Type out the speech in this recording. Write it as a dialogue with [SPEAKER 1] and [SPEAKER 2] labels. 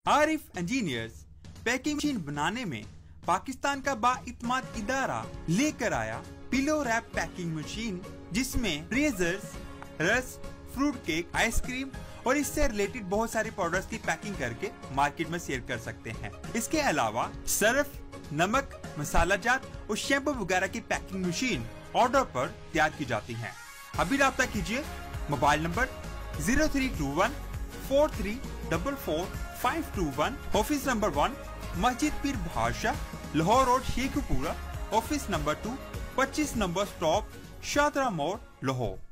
[SPEAKER 1] Arif engineers packing machine बनाने में पाकिस्तान का बाइत्माद इदारा लेकर आया पिलो रैप पैकिंग मशीन, जिसमें रेजर्स, रस, फ्रूट केक, आइसक्रीम और इससे रिलेटेड बहुत सारे प्रोडक्ट्स की पैकिंग करके मार्केट में सेल कर सकते हैं। इसके अलावा सर्फ, नमक, मसाला जात और शैम्पू वगैरह की पैकिंग मशीन ऑर्डर पर तैयार की जाती है। अभी राब्ता कीजिए मोबाइल नंबर 0321 4344 521, ऑफिस नंबर 1, मस्जिद पीर भाषा, Lahore road, Sheikhupura, office number 2, 25 number stop, Shahdara मोड़, लाहौर।